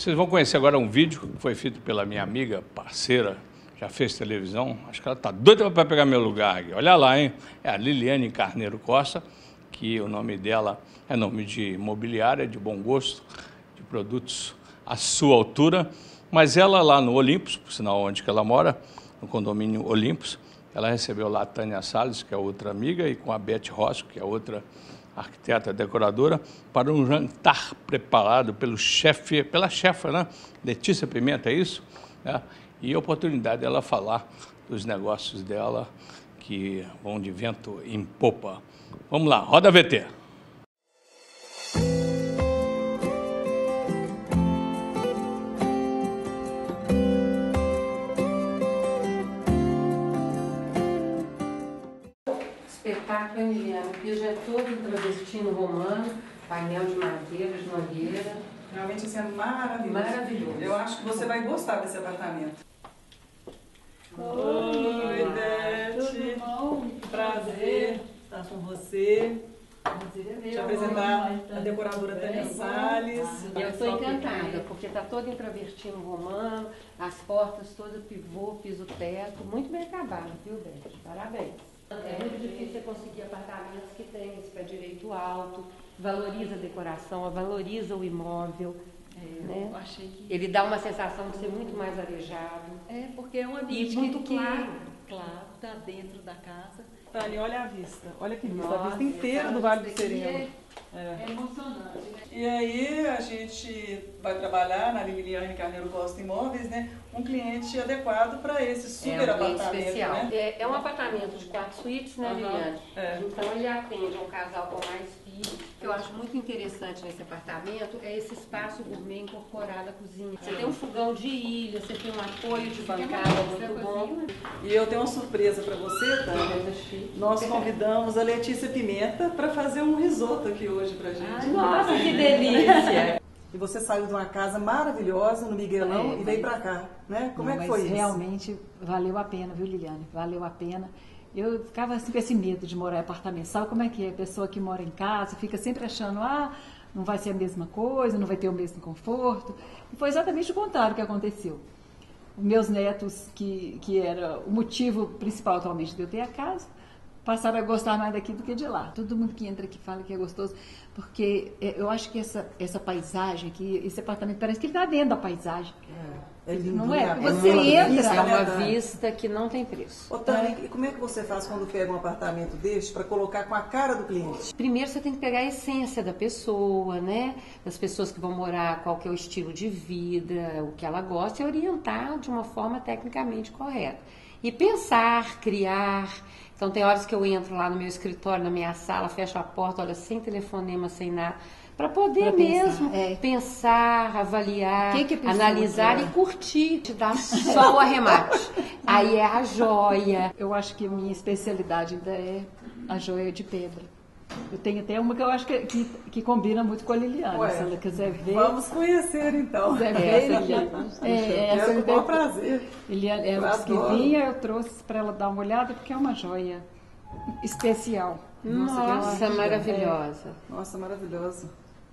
Vocês vão conhecer agora um vídeo que foi feito pela minha amiga, parceira, já fez televisão, acho que ela está doida para pegar meu lugar aqui. Olha lá, hein? É a Liliane Carneiro Costa, que o nome dela é nome de imobiliária, de bom gosto, de produtos à sua altura, mas ela lá no Olympus, por sinal onde que ela mora, no condomínio Olympus, ela recebeu lá a Tânia Salles, que é outra amiga, e com a Beth Rosco, que é outra arquiteta decoradora, para um jantar preparado pela chefa, né? Letícia Pimenta, é isso? É. E a oportunidade dela falar dos negócios dela, que vão de vento em popa. Vamos lá, roda a VT. Espetáculo, hein, Liliane? O piso é todo travestino romano, painel de madeira, de nogueira. Realmente assim, é maravilhoso. Maravilhoso. Eu acho que você vai gostar desse apartamento. Oi, Beth. Tudo bom? Prazer estar com você. Te apresentar a decoradora Tânia Salles. E eu estou encantada, porque está todo em travertino romano, as portas todas pivô, piso-teto, muito bem acabado, viu, Beth? Parabéns. É muito difícil você conseguir apartamentos que têm esse pé direito alto, valoriza a decoração, valoriza o imóvel. Né? Eu achei que... Ele dá uma sensação de ser muito mais arejado. É, porque é um ambiente muito que, claro. Claro, está dentro da casa. Tânia, olha a vista. Olha que vista. Nossa, a vista inteira do Vale do Sereno. É emocionante, né? E aí a gente vai trabalhar na Liliane Carneiro Costa Imóveis, né? Um cliente adequado para esse super apartamento, especial. né? É um apartamento de 4 suítes, né, Liliane? É. Então ele atende a um casal com mais filhos. O que eu acho muito interessante nesse apartamento é esse espaço gourmet incorporado à cozinha. Você tem um fogão de ilha, você tem um apoio de bancada muito bom. E eu tenho uma surpresa para você, Tânia. Nós convidamos a Letícia Pimenta para fazer um risoto aqui hoje pra gente. Nossa, que delícia! E você saiu de uma casa maravilhosa no Miguelão e veio para cá, né? Como é que foi isso? Realmente valeu a pena, viu, Liliane? Valeu a pena. Eu ficava assim, com esse medo de morar em apartamento. Sabe como é que é? A pessoa que mora em casa fica sempre achando, não vai ser a mesma coisa, não vai ter o mesmo conforto. E foi exatamente o contrário que aconteceu. Os meus netos, que era o motivo principal atualmente de eu ter a casa, passaram a gostar mais daqui do que de lá. Todo mundo que entra aqui fala que é gostoso, porque eu acho que essa paisagem aqui, esse apartamento, parece que ele está dentro da paisagem. É lindo, não é? né? Você entra... É uma vista que não tem preço. Ô, Tânia, e como é que você faz quando pega um apartamento desse para colocar com a cara do cliente? Primeiro você tem que pegar a essência da pessoa, né? Das pessoas que vão morar, qual que é o estilo de vida, o que ela gosta, e orientar de uma forma tecnicamente correta. E pensar, criar. Então tem horas que eu entro lá no meu escritório, na minha sala, fecho a porta, olha, sem telefonema, sem nada, para poder mesmo pensar, avaliar, analisar e curtir, te dar só o arremate. Aí é a joia. Eu acho que a minha especialidade ainda é a joia de pedra. Eu tenho até uma que eu acho que combina muito com a Liliane. Ué, se ela quiser ver. Vamos conhecer então. Quiser ver, Liliane. Essa é um prazer. Liliane, ela disse que vinha, eu trouxe para ela dar uma olhada, porque é uma joia especial. Nossa, maravilhosa. Nossa, maravilhosa.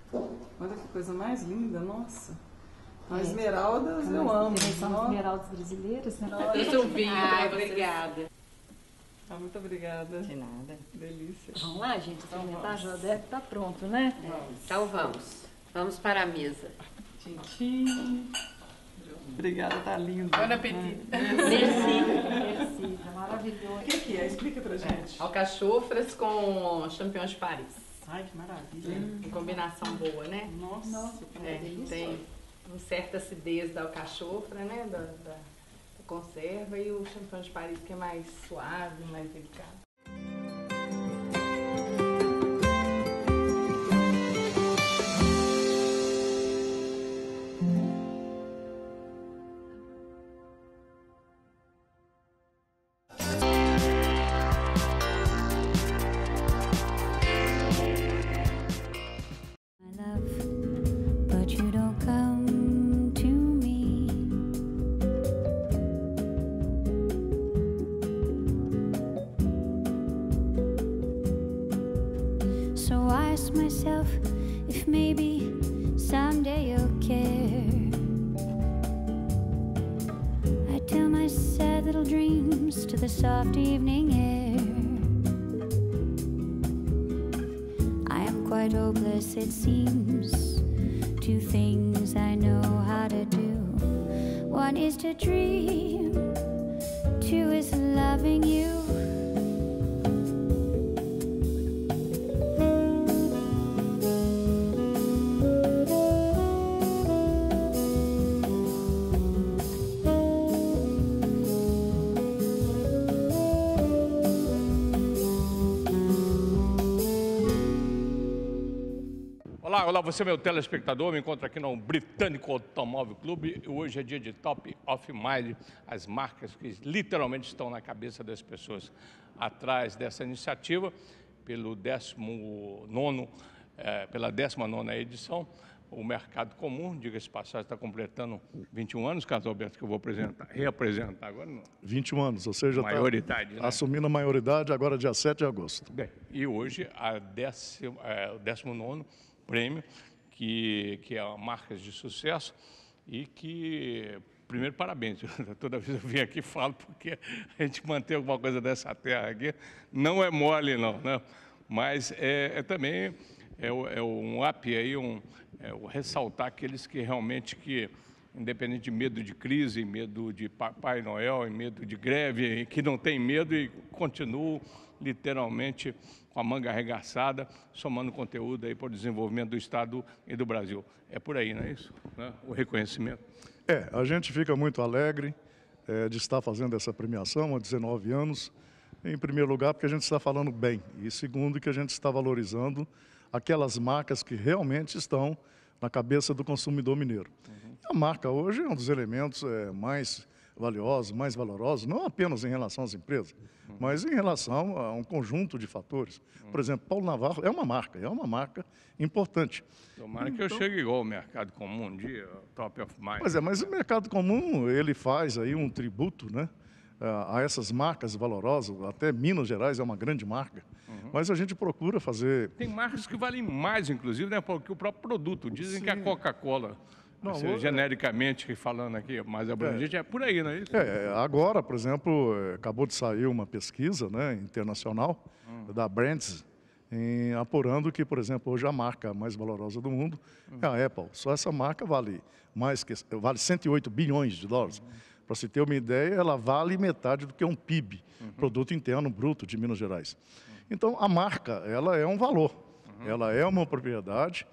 Olha que coisa mais linda, nossa. As esmeraldas eu amo. São as esmeraldas brasileiras, né? Eu um vinho para você. Obrigada. Muito obrigada. De nada. Delícia. Vamos lá, gente, experimentar, já deve estar pronto, né? Então vamos. Vamos para a mesa. Tchim. Obrigada, tá lindo. Bom apetite. Merci, é maravilhoso. O que é? Explica pra gente. Alcachofras com champignons de Paris. Ai, que maravilha. Combinação boa, né? Nossa. Tem uma certa acidez da alcachofra, né? Da conserva, e o champignon de Paris, que é mais suave, mais delicado. So I ask myself if maybe someday you'll care. sad little dreams to the soft evening air. I am quite hopeless, it seems. Two things I know how to do. One is to dream, two is loving you. Olá, você meu telespectador, me encontro aqui no Britânico Automóvel Clube. Hoje é dia de Top of Mind, as marcas que literalmente estão na cabeça das pessoas. Atrás dessa iniciativa, pela 19ª edição, o Mercado Comum, diga-se passagem, está completando 21 anos, Carlos Alberto, que eu vou reapresentar agora. Não. 21 anos, ou seja, maioridade, tá assumindo a maioridade agora dia 7 de agosto. Bem, e hoje o 19º prêmio, que é marcas de sucesso e que, primeiro, parabéns. Toda vez eu venho aqui e falo, porque a gente manter alguma coisa dessa terra aqui não é mole, não, né? Mas também um up aí, ressaltar aqueles que realmente, independente de medo de crise, medo de Papai Noel, medo de greve, que não tem medo e continuam literalmente com a manga arregaçada, somando conteúdo aí para o desenvolvimento do Estado e do Brasil. É por aí, não é isso? Né? O reconhecimento. A gente fica muito alegre de estar fazendo essa premiação há 19 anos. Em primeiro lugar, porque a gente está falando bem. E segundo, que a gente está valorizando aquelas marcas que realmente estão na cabeça do consumidor mineiro. A marca hoje é um dos elementos mais valiosos, mais valorosos, não apenas em relação às empresas, mas em relação a um conjunto de fatores. Por exemplo, Paulo Navarro é uma marca importante. Tomara que eu chegue igual ao Mercado Comum um dia, Top of Mind. Pois é, mas o Mercado Comum, ele faz aí um tributo, né, a essas marcas valorosas. Até Minas Gerais é uma grande marca, mas a gente procura fazer... Tem marcas que valem mais, inclusive, né, que o próprio produto. Dizem que a Coca-Cola, genericamente falando aqui, mais abrangente, é por aí, não é isso? Agora, por exemplo, acabou de sair uma pesquisa, né, internacional da Brands, apurando que, por exemplo, hoje a marca mais valorosa do mundo é a Apple. Só essa marca vale 108 bilhões de dólares. Para se ter uma ideia, ela vale metade do que um PIB, Produto Interno Bruto de Minas Gerais. Então, a marca, ela é um valor, ela é uma propriedade,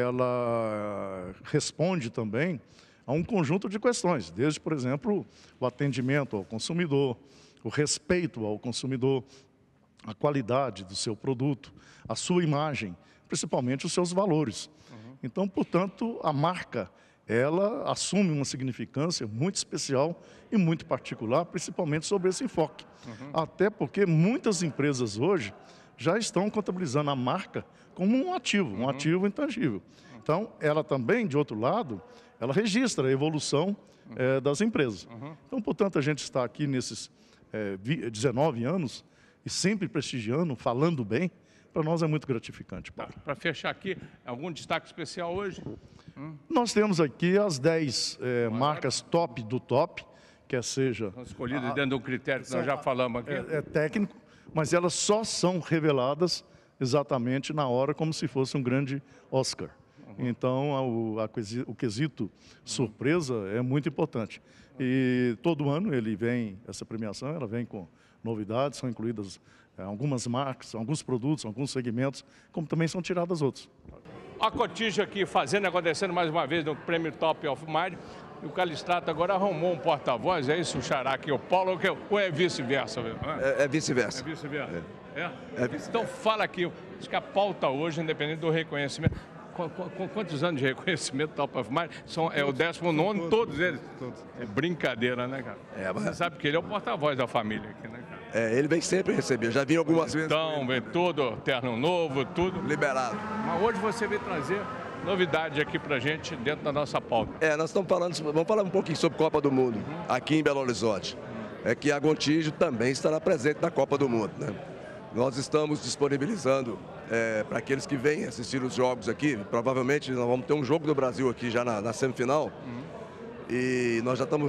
ela responde também a um conjunto de questões, desde, por exemplo, o atendimento ao consumidor, o respeito ao consumidor, a qualidade do seu produto, a sua imagem, principalmente os seus valores. Então, portanto, a marca, ela assume uma significância muito especial e muito particular, principalmente sobre esse enfoque. Até porque muitas empresas hoje já estão contabilizando a marca como um ativo intangível. Então, ela também, de outro lado, ela registra a evolução das empresas. Então, portanto, a gente está aqui nesses 19 anos e sempre prestigiando, falando bem, para nós é muito gratificante, Paulo. Para fechar aqui, algum destaque especial hoje? Nós temos aqui as 10 marcas top do top, quer seja... São escolhidas dentro do critério que nós já falamos aqui. É técnico, mas elas só são reveladas exatamente na hora, como se fosse um grande Oscar. Então, o quesito surpresa é muito importante. E todo ano essa premiação, ela vem com novidades, são incluídas algumas marcas, alguns produtos, alguns segmentos, como também são tiradas outros. A Cotige aqui fazendo, acontecendo mais uma vez no Prêmio Top of Mind. E o Calistrato agora arrumou um porta-voz, é isso, o xará aqui, o Paulo, ou é vice-versa? É vice-versa. É vice-versa. Então fala aqui, acho que a pauta hoje, independente do reconhecimento, quantos anos de reconhecimento Top of Mind? É o 19º, todos eles? Todos. É brincadeira, né, cara? Você sabe que ele é o porta-voz da família aqui, né, cara? Ele vem sempre receber, já vi algumas vezes. Então, vem tudo, terno novo, tudo. Liberado. Mas hoje você veio trazer novidade aqui pra gente dentro da nossa pauta. Nós estamos vamos falar um pouquinho sobre Copa do Mundo, aqui em Belo Horizonte. É que a Gontijo também estará presente na Copa do Mundo, né? Nós estamos disponibilizando para aqueles que vêm assistir os jogos aqui, provavelmente nós vamos ter um jogo do Brasil aqui já na semifinal, e nós já estamos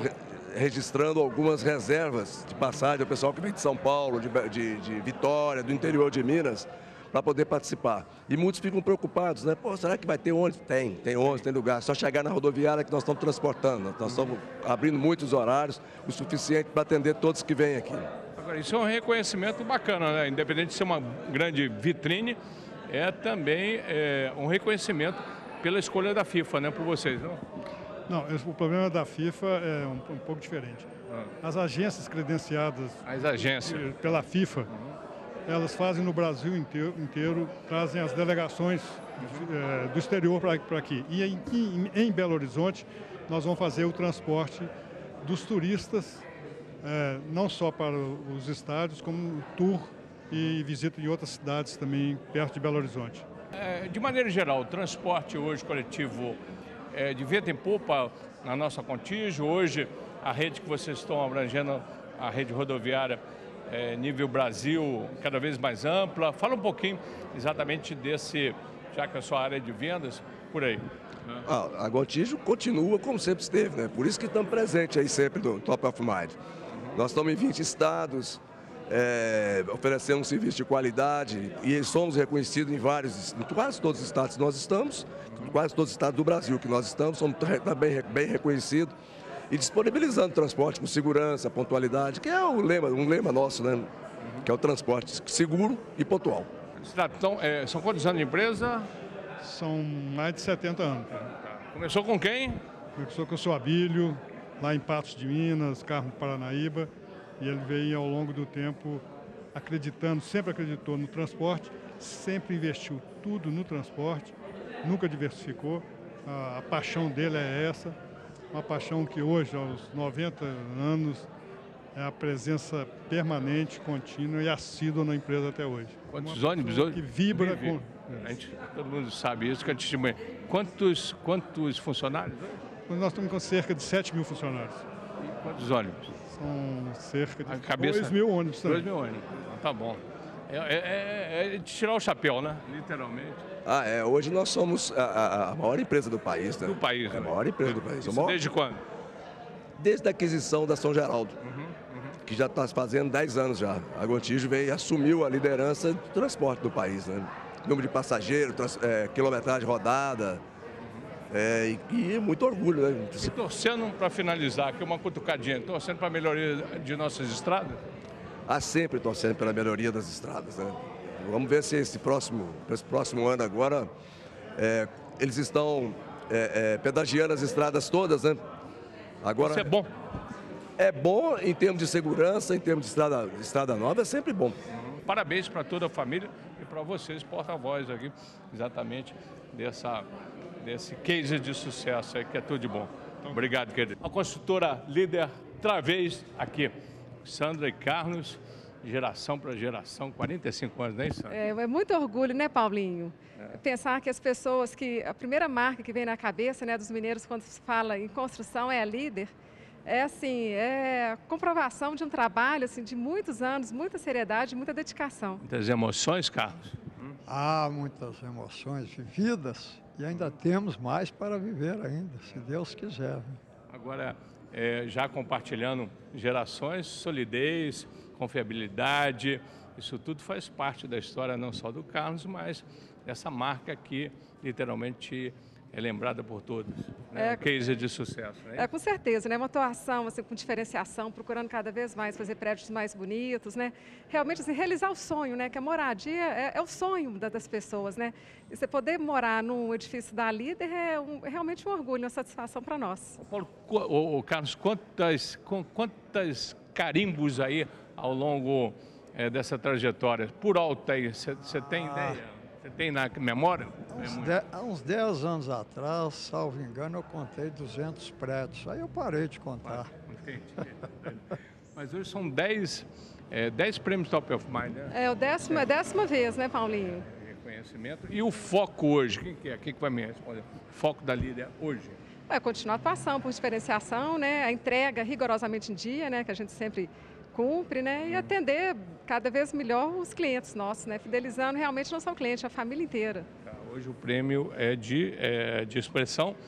registrando algumas reservas de passagem, o pessoal que vem de São Paulo, de Vitória, do interior de Minas, para poder participar. E muitos ficam preocupados, né? Pô, será que vai ter ônibus? Tem ônibus, tem lugar. Só chegar na rodoviária que nós estamos transportando. Nós estamos abrindo muitos horários, o suficiente para atender todos que vêm aqui. Agora, isso é um reconhecimento bacana, né? Independente de ser uma grande vitrine, é também um reconhecimento pela escolha da FIFA, né? Por vocês, não? Não, o problema da FIFA é um pouco diferente. As agências credenciadas pela FIFA, elas fazem no Brasil inteiro, trazem as delegações do exterior para aqui. E em Belo Horizonte, nós vamos fazer o transporte dos turistas, não só para os estádios, como tour e visita em outras cidades também, perto de Belo Horizonte. De maneira geral, o transporte hoje coletivo de vento em popa na nossa Contígio. Hoje, a rede que vocês estão abrangendo, a rede rodoviária, nível Brasil, cada vez mais ampla. Fala um pouquinho exatamente desse, já que é a sua área de vendas, por aí. A Contígio continua como sempre esteve, né? Por isso que estamos presentes aí sempre no Top of Mind. Nós estamos em 20 estados, oferecendo um serviço de qualidade e somos reconhecidos em quase todos os estados que nós estamos, quase todos os estados do Brasil que nós estamos, somos também bem reconhecidos e disponibilizando transporte com segurança, pontualidade, que é um lema nosso, né? Que é o transporte seguro e pontual. Então, são quantos anos de empresa? São mais de 70 anos. Começou com quem? Começou com o seu Abílio, lá em Patos de Minas, Carmo Paranaíba. E ele veio ao longo do tempo sempre acreditou no transporte, sempre investiu tudo no transporte, nunca diversificou. A paixão dele é essa, uma paixão que hoje, aos 90 anos, é a presença permanente, contínua e assídua na empresa até hoje. Quantos ônibus hoje? Que vibra com... Todo mundo sabe isso, que a gente... Quantos funcionários hoje? Nós estamos com cerca de 7 mil funcionários. E quantos ônibus? São cerca de 2 mil ônibus também. 2 mil ônibus, tá bom. É de tirar o chapéu, né? Literalmente. Hoje nós somos a maior empresa do país, né? Do país, a maior empresa do país. Isso desde quando? Desde a aquisição da São Geraldo, que já está fazendo 10 anos já. A Contígio veio e assumiu a liderança do transporte do país, né? Número de passageiros, quilometragem rodada. E muito orgulho, né? E torcendo para finalizar aqui uma cutucadinha, torcendo para a melhoria de nossas estradas? Sempre torcendo pela melhoria das estradas, né? Vamos ver se esse próximo ano agora eles estão pedagiando as estradas todas, né? Agora, isso é bom? É bom em termos de segurança, em termos de estrada nova, é sempre bom. Parabéns para toda a família e para vocês, porta-voz aqui, exatamente desse case de sucesso aí, que é tudo de bom. Obrigado, querido. A construtora líder, outra vez aqui, Sandra e Carlos, geração para geração, 45 anos, né, Sandra? É muito orgulho, né, Paulinho? Pensar que as pessoas, a primeira marca que vem na cabeça, né, dos mineiros quando se fala em construção é a líder. É comprovação de um trabalho assim, de muitos anos, muita seriedade, muita dedicação. Muitas emoções, Carlos? Há muitas emoções vividas e ainda temos mais para viver ainda, se Deus quiser. Agora, já compartilhando gerações, solidez, confiabilidade, isso tudo faz parte da história não só do Carlos, mas dessa marca que literalmente é lembrada por todos, né? Case de sucesso. Né? Com certeza, né? Uma atuação assim, com diferenciação, procurando cada vez mais fazer prédios mais bonitos, né? Realmente assim, realizar o sonho, né? Que a moradia é o sonho das pessoas, né? E você poder morar num edifício da Líder é realmente um orgulho, uma satisfação para nós. Paulo, Carlos, quantas carimbos aí ao longo dessa trajetória? Por alto aí, você tem ideia? Você tem na memória? Há uns 10 anos atrás, salvo engano, eu contei 200 prédios. Aí eu parei de contar. Mas hoje são 10 prêmios Top of Mind, né? É a décima vez, né, Paulinho? Reconhecimento. E o foco hoje? Quem que é? Quem que vai me responder? O foco da Líder hoje? Continuar a atuação por diferenciação, né? A entrega rigorosamente em dia, né? Que a gente sempre cumpre, né? E atender cada vez melhor os clientes nossos, né? Fidelizando realmente não só o cliente, a família inteira. Hoje o prêmio é de expressão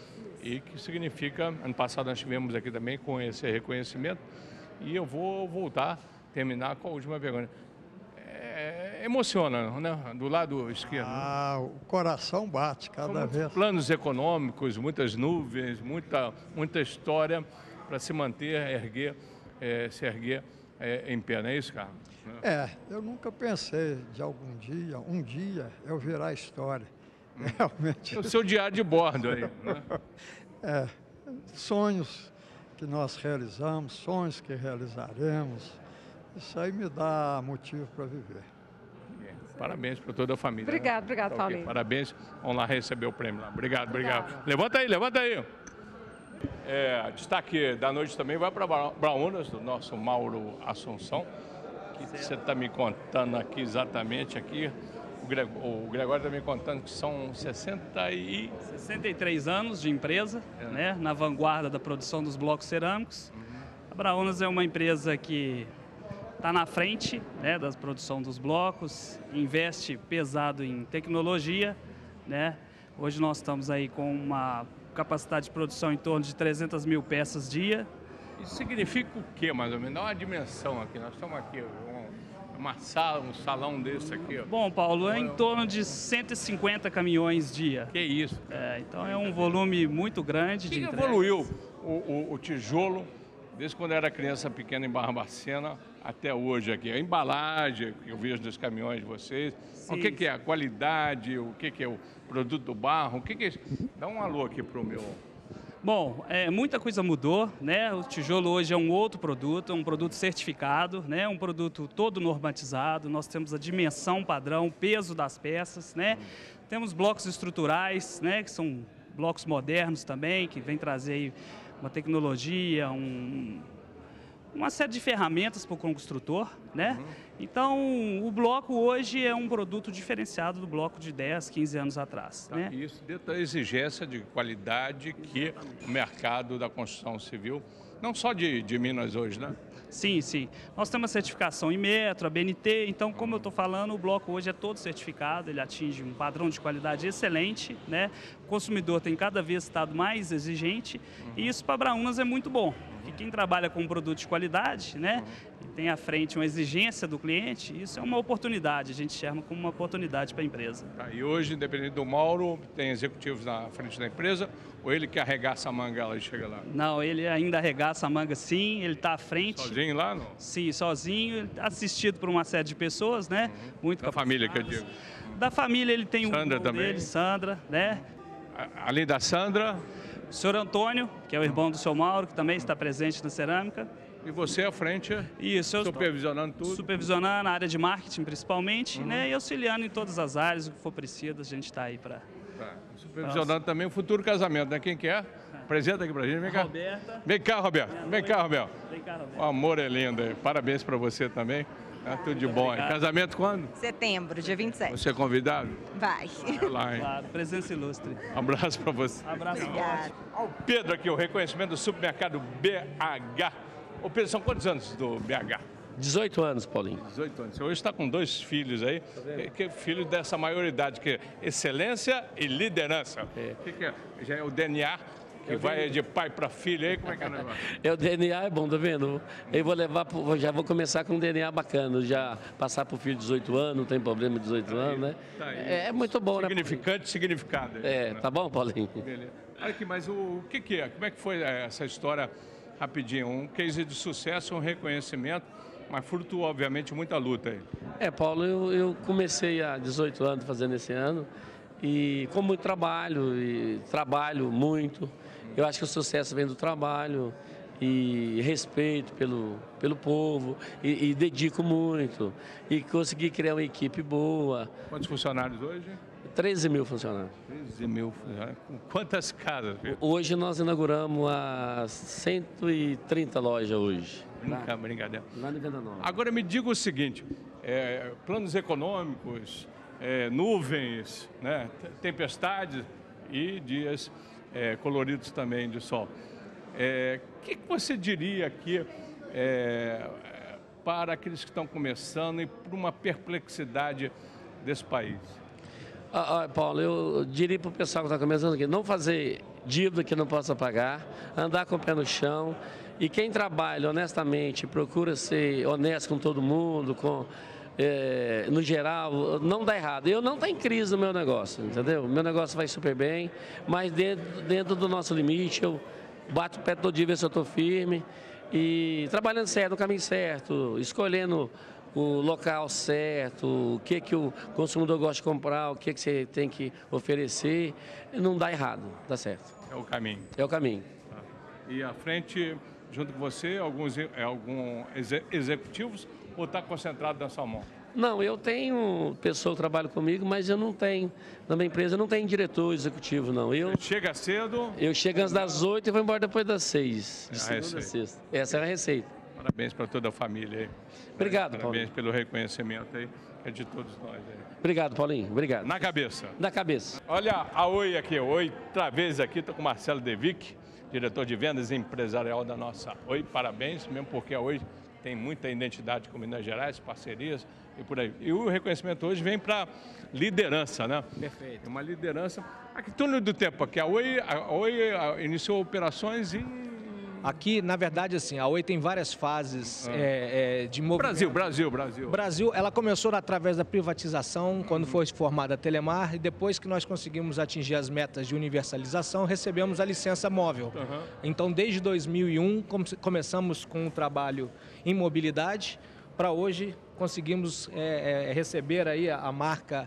e que significa, ano passado nós tivemos aqui também com esse reconhecimento, e eu vou voltar, terminar com a última pergunta. Emociona, né? Do lado esquerdo. O coração bate cada vez. Planos econômicos, muitas nuvens, muita história para se manter, se erguer em pé, não é isso, Carlos? Eu nunca pensei de um dia eu virar história. Realmente. É o seu diário de bordo aí, né? Sonhos que nós realizamos, sonhos que realizaremos, isso aí me dá motivo para viver. Parabéns para toda a família. Obrigado, né? Paulinho. Okay. Parabéns. Vamos lá receber o prêmio lá. Obrigado. Levanta aí. Destaque da noite também vai para Braunas, do nosso Mauro Assunção, que você está me contando aqui exatamente aqui. O Gregório está me contando que são 63 anos de empresa, né, na vanguarda da produção dos blocos cerâmicos. A Braunas é uma empresa que está na frente, né, da produção dos blocos, investe pesado em tecnologia, né? Hoje nós estamos aí com uma capacidade de produção em torno de 300 mil peças dia. Isso significa o quê, mais ou menos? Dá uma dimensão aqui. Nós estamos aqui, uma sala, um salão desse aqui. Ó. Bom, Paulo, é em torno de 150 caminhões dia. Que isso? Então é um volume muito grande de entregas. Evoluiu o tijolo desde quando eu era criança pequena em Barbacena até hoje aqui? A embalagem que eu vejo dos caminhões de vocês, sim, o que é a qualidade, o que é o produto do barro, o que é isso? Dá um alô aqui para o meu... Bom, muita coisa mudou, né? O tijolo hoje é um outro produto, é um produto certificado, né? Um produto todo normatizado, nós temos a dimensão padrão, o peso das peças, né? Temos blocos estruturais, né? Que são blocos modernos também, que vem trazer aí uma tecnologia, uma série de ferramentas para o construtor, né? Então, o bloco hoje é um produto diferenciado do bloco de 10, 15 anos atrás, né? Isso dentro da exigência de qualidade que o mercado da construção civil, não só de Minas hoje, né? Sim. Nós temos a certificação Inmetro, a BNT, então, como eu estou falando, o bloco hoje é todo certificado, ele atinge um padrão de qualidade excelente, né? O consumidor tem cada vez estado mais exigente e isso para Braunas é muito bom. Porque quem trabalha com um produto de qualidade, né, e tem à frente uma exigência do cliente, isso é uma oportunidade, a gente chama como uma oportunidade para a empresa. E hoje, independente do Mauro, tem executivos na frente da empresa, ou ele que arregaça a manga lá e chega lá? Não, ele ainda arregaça a manga sim, ele está à frente. Sozinho lá, não? Sim, sozinho, assistido por uma série de pessoas, né? Muito da família, que eu digo. Da família ele tem Sandra o irmão também. dele, Sandra, né? Além da Sandra... O senhor Antônio, que é o irmão do seu Mauro, que também está presente na cerâmica. E você à frente, isso, supervisionando tudo? Supervisionando a área de marketing principalmente, né? E auxiliando em todas as áreas, o que for preciso, a gente está aí para... Supervisionando também o futuro casamento, né? Quem quer? Apresenta aqui pra gente, vem cá. Roberta. Vem cá, Roberto. Vem cá, Roberto. Vem cá, Roberto. O amor é lindo aí. Parabéns para você também. Tudo de bom. Casamento quando? Setembro, dia 27. Você é convidado? Vai. Vai lá, hein? Claro, presença ilustre. Um abraço para você. Abraço. Obrigado. Ao Pedro aqui, o reconhecimento do supermercado BH. Ô Pedro, são quantos anos do BH? 18 anos, Paulinho. 18 anos. Você hoje está com 2 filhos aí, que é filho dessa maioridade, que é excelência e liderança. O que é? Já é o DNA que vai de pai para filho aí, como é que é o negócio? O DNA é bom, tá vendo? Eu vou levar, já vou começar com um DNA bacana, já passar para o filho de 18 anos, não tem problema de 18 anos, né? Tá aí. É muito bom, significante, significado. Né? Tá bom, Paulinho? Beleza. Olha aqui, mas o que é? Como é que foi essa história, rapidinho? Um case de sucesso, um reconhecimento, mas fruto, obviamente, de muita luta aí. Paulo, eu comecei há 18 anos fazendo esse ano e com muito trabalho, e trabalho muito. Eu acho que o sucesso vem do trabalho e respeito pelo povo e dedico muito e consegui criar uma equipe boa. Quantos funcionários hoje? 13 mil funcionários. 13 mil funcionários. Com quantas casas? Hoje nós inauguramos as 130 lojas hoje. Brincadeira. Lá no Venda Nova. Agora me diga o seguinte, planos econômicos, nuvens, né, tempestades e dias coloridos também de sol. O que você diria aqui para aqueles que estão começando e para uma perplexidade desse país? Paulo, eu diria para o pessoal que está começando aqui, não fazer dívida que não possa pagar, andar com o pé no chão. E quem trabalha honestamente, procura ser honesto com todo mundo, no geral, não dá errado. Eu não tenho crise no meu negócio, entendeu? Meu negócio vai super bem, mas dentro do nosso limite, eu bato o pé todo dia, ver se eu estou firme. E trabalhando certo, no caminho certo, escolhendo o local certo, o que o consumidor gosta de comprar, o que você tem que oferecer, não dá errado, dá certo. É o caminho. É o caminho. E à frente, junto com você, alguns executivos, ou está concentrado na sua mão? Não, eu tenho pessoa que trabalha comigo, mas eu não tenho, na minha empresa não tem diretor executivo, não. Você chega cedo? Eu chego antes das 8 e vou embora depois das 6, de segunda a sexta. Essa é a receita. Parabéns para toda a família aí. Obrigado, Paulo. Parabéns pelo reconhecimento aí, que é de todos nós aí. Obrigado, Paulinho. Obrigado. Na cabeça. Na cabeça. Olha a Oi aqui, outra vez aqui, estou com o Marcelo Devic, diretor de vendas empresarial da nossa Oi. Parabéns, mesmo porque a Oi tem muita identidade com Minas Gerais, parcerias e por aí. E o reconhecimento hoje vem para liderança, né? Perfeito. Uma liderança. Aqui, túnel do tempo aqui, a Oi iniciou operações em... Aqui, na verdade, assim, a Oi tem várias fases de movimento. Brasil. Ela começou através da privatização, quando foi formada a Telemar, e depois que nós conseguimos atingir as metas de universalização, recebemos a licença móvel. Então, desde 2001, começamos com um trabalho em mobilidade, para hoje conseguimos receber aí a marca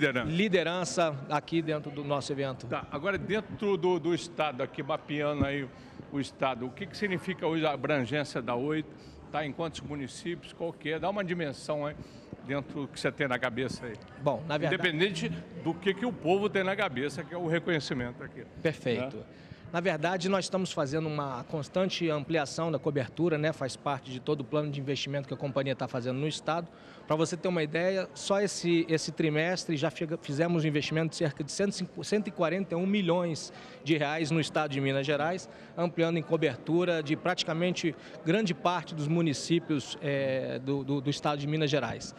liderança aqui dentro do nosso evento. Tá, agora dentro do estado, aqui mapeando aí o estado, o que significa hoje a abrangência da Oi? Tá em quantos municípios, qual que é? Dá uma dimensão aí dentro do que você tem na cabeça aí. Bom, na verdade... Independente do que o povo tem na cabeça, que é o reconhecimento aqui. Perfeito. Na verdade, nós estamos fazendo uma constante ampliação da cobertura, né? Faz parte de todo o plano de investimento que a companhia está fazendo no estado. Para você ter uma ideia, só esse trimestre já fizemos um investimento de cerca de 141 milhões de reais no estado de Minas Gerais, ampliando em cobertura de praticamente grande parte dos municípios do estado de Minas Gerais.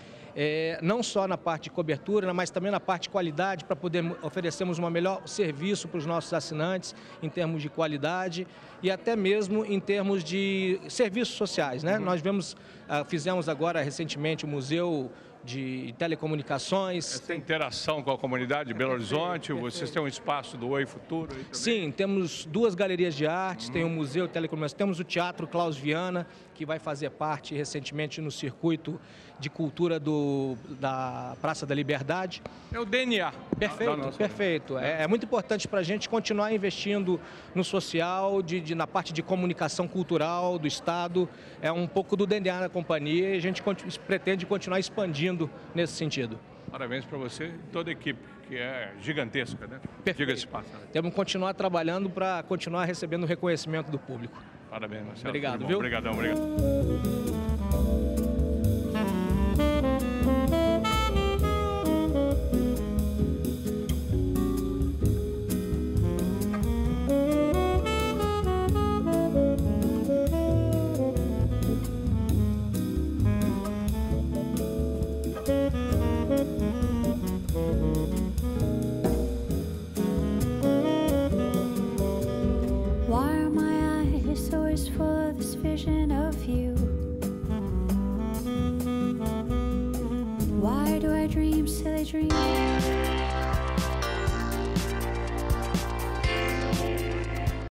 Não só na parte de cobertura, mas também na parte de qualidade, para poder oferecermos um melhor serviço para os nossos assinantes, em termos de qualidade e até mesmo em termos de serviços sociais, né? Nós fizemos agora recentemente o Museu de Telecomunicações. Essa interação com a comunidade de Belo Horizonte, vocês têm um espaço do Oi Futuro? Aí também? Sim, temos 2 galerias de artes, tem o Museu de Telecomunicações, temos o Teatro Klaus Viana, que vai fazer parte recentemente no circuito de cultura da Praça da Liberdade. É o DNA. Perfeito. É muito importante para a gente continuar investindo no social, na parte de comunicação cultural do Estado. É um pouco do DNA da companhia e a gente pretende continuar expandindo nesse sentido. Parabéns para você e toda a equipe, que é gigantesca, né? Diga-se passagem. Temos que continuar trabalhando para continuar recebendo o reconhecimento do público. Parabéns, Marcelo. Obrigado, viu? Obrigadão.